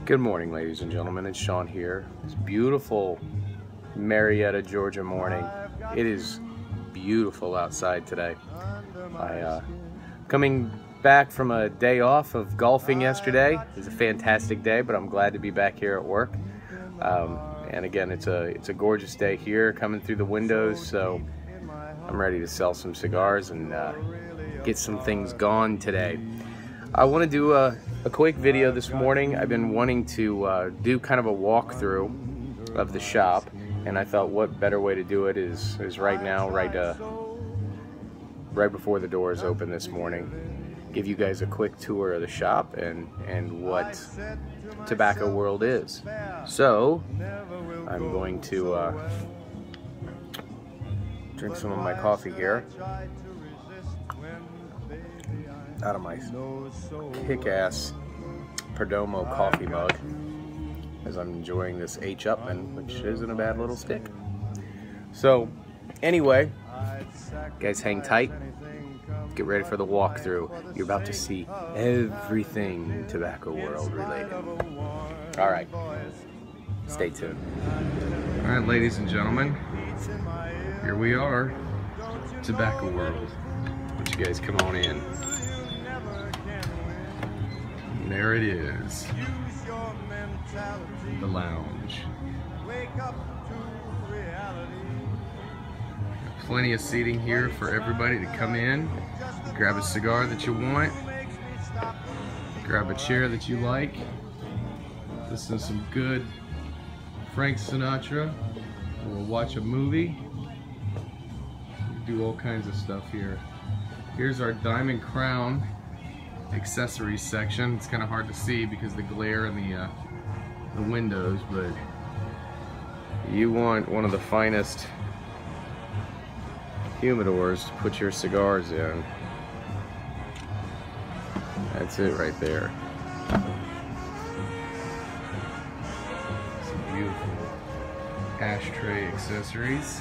Good morning, ladies and gentlemen. It's Sean here. It's beautiful Marietta, Georgia morning. It is beautiful outside today. Coming back from a day off of golfing yesterday. It was a fantastic day, but I'm glad to be back here at work. And again, it's a gorgeous day here coming through the windows, so I'm ready to sell some cigars and get some things gone today. I want to do a quick video this morning. I've been wanting to do kind of a walkthrough of the shop, and I thought what better way to do it is right now, right before the doors open this morning. Give you guys a quick tour of the shop and what Tobacco World is. So I'm going to drink some of my coffee here out of my kick-ass Perdomo coffee mug, as I'm enjoying this H. Upmann, which isn't a bad little stick. So anyway, guys, hang tight, get ready for the walkthrough. You're about to see everything Tobacco World related. All right, stay tuned. All right, ladies and gentlemen, here we are, Tobacco World. Why don't you guys come on in? And there it is, the lounge. Plenty of seating here for everybody to come in, grab a cigar that you want, grab a chair that you like, listen to some good Frank Sinatra, we'll watch a movie, do all kinds of stuff here. Here's our Diamond Crown accessories section. It's kind of hard to see because of the glare in the windows, but you want one of the finest humidors to put your cigars in. That's it right there. Some beautiful ashtray accessories.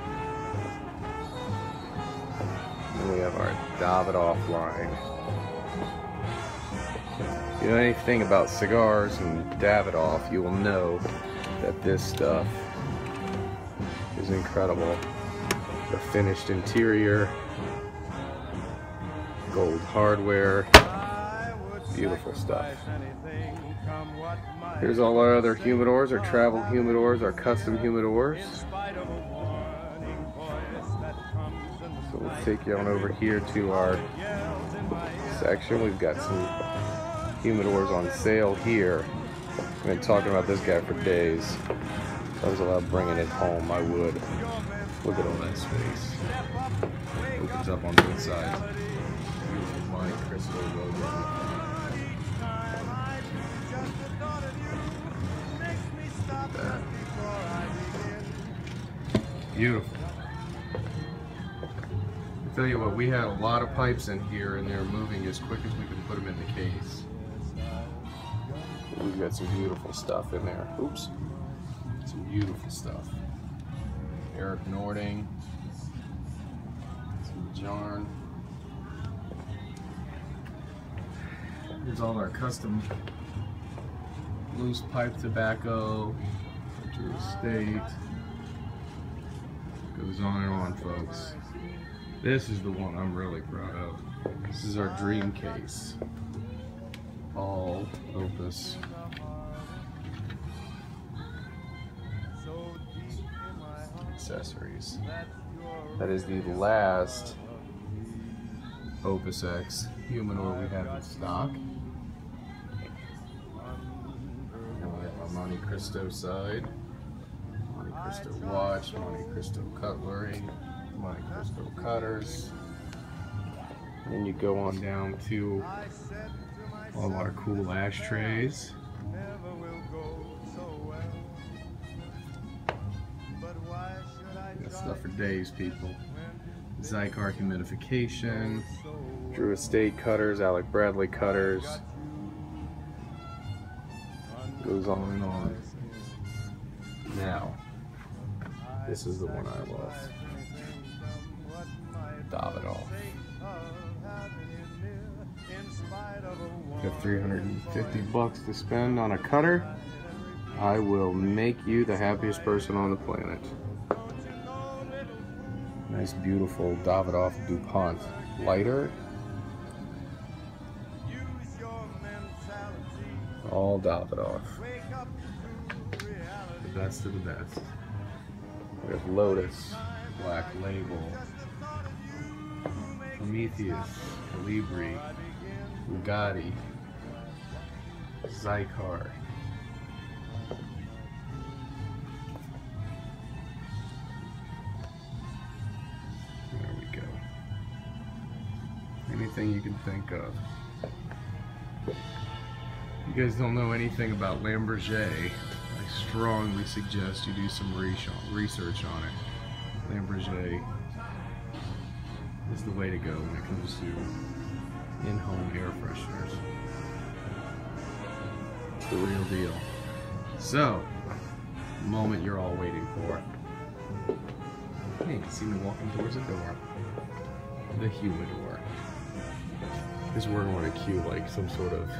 And we have our Davidoff line. If you know anything about cigars and Davidoff, you will know that this stuff is incredible. The finished interior, gold hardware, beautiful stuff. Here's all our other humidors, our travel humidors, our custom humidors. So we'll take you on over here to our section. We've got some humidors on sale here. I've been talking about this guy for days. If I was allowed bringing it home, I would. Look at all that space. Opens up on both sides. Beautiful Monte Cristo logo. Beautiful. I'll tell you what, we had a lot of pipes in here and they're moving as quick as we can put them in the case. We've got some beautiful stuff in there. Oops. Some beautiful stuff. Eric Nording. Some Jarn. Here's all our custom loose pipe tobacco. Drew Estate. Goes on and on, folks. This is the one I'm really proud of. This is our dream case. All Opus. Accessories. That is the last Opus X humidor we have in stock. And we have our Monte Cristo side. Monte Cristo watch, Monte Cristo cutlery, Monte Cristo cutters. And you go on down to all our cool ashtrays. Got stuff for days, people. Zycar humidification, Drew Estate cutters, Alec Bradley cutters. Goes on and on. Now, this is the one I love. Davidoff. Got 350 bucks to spend on a cutter. I will make you the happiest person on the planet. Nice, beautiful Davidoff DuPont lighter. All Davidoff. The best of the best. There's Lotus, Black Label, Prometheus, Colibri, Bugatti, Zycar. There we go. Anything you can think of. If you guys don't know anything about Lamborghini, I strongly suggest you do some research on it. Lamborghini is the way to go when it comes to in-home air fresheners. It's the real deal. So, the moment you're all waiting for. Hey, you see me walking towards the door. The humidor. Because we're going to cue like some sort of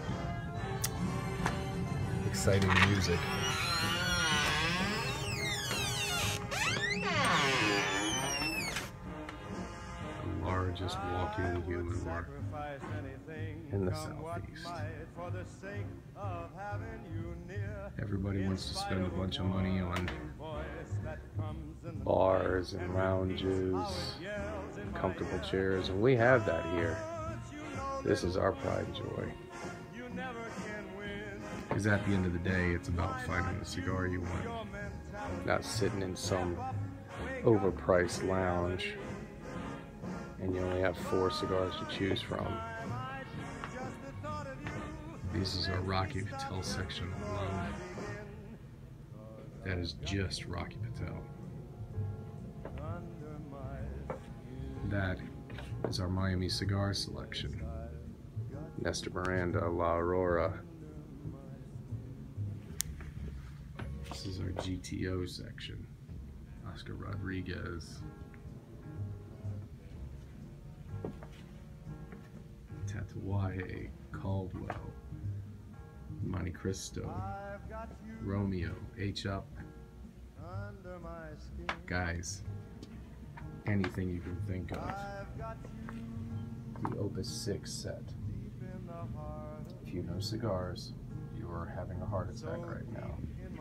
exciting music. The largest walk-in humidor in the Southeast. Everybody wants to spend a bunch of money on bars and lounges, comfortable chairs, and we have that here. This is our pride and joy. Because at the end of the day, it's about finding the cigar you want, not sitting in some overpriced lounge and you only have 4 cigars to choose from. This is our Rocky Patel section alone. That is just Rocky Patel. That is our Miami cigar selection. Nestor Miranda, La Aurora. This is our GTO section. Oscar Rodriguez. Tatuaje, Caldwell, Monte Cristo, Romeo, H-Up. Guys, anything you can think of. The Opus 6 set. If you know cigars, you are having a heart attack right now.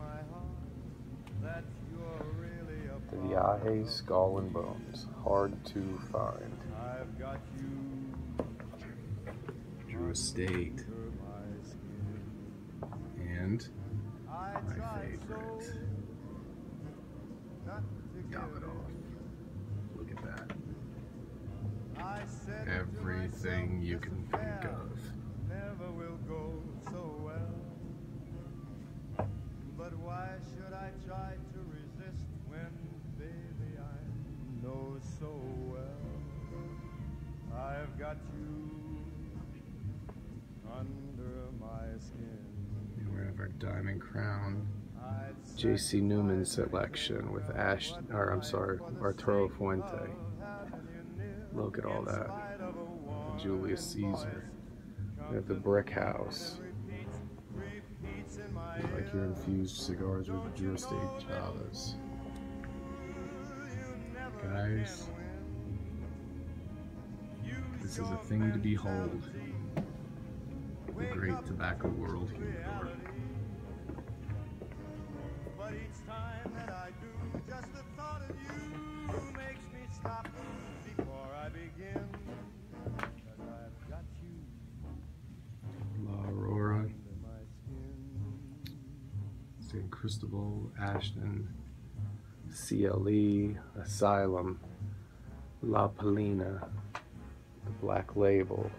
The Viaje Skull and Bones, hard to find. Drew Estate. And my favorite, Davidoff. Look at that. Everything you can think of. Never will go so well. But why should I try to resist when, baby, I know so well I've got you under my skin. We have our Diamond Crown J.C. Newman selection with Arturo Fuente. Look at all that. Julius Caesar. We have the Brick House. Like your infused cigars with Drew Estate Chavez. Guys, this is a thing to behold. The great tobacco world humidor. But each time that I do, just the thought of you makes me stop before I begin. 'Cause I've got you. La Aurora, San Cristobal, Ashton, CLE, Asylum, La Palina, the Black Label.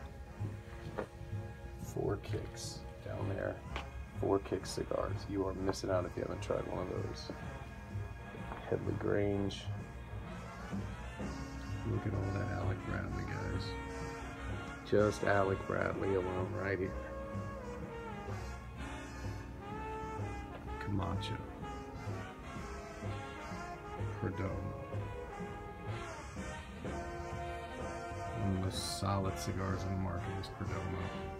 4 Kicks down there. 4 Kicks cigars. You are missing out if you haven't tried one of those. Headley Grange. Look at all that Alec Bradley, guys. Just Alec Bradley alone right here. Camacho. Perdomo. One of most solid cigars on the market is Perdomo.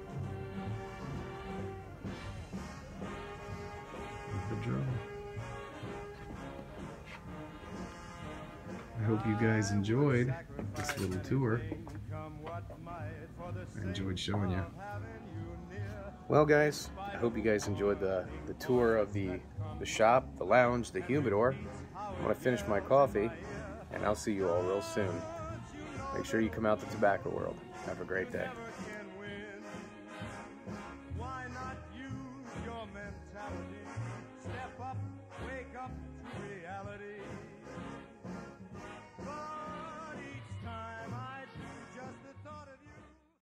Padron. I hope you guys enjoyed this little tour. I enjoyed showing you. Well guys, I hope you guys enjoyed the tour of the shop, the lounge, the humidor. I'm going to finish my coffee, and I'll see you all real soon. Make sure you come out to Tobacco World. Have a great day. Why not use your mentality? Step up, wake up to reality.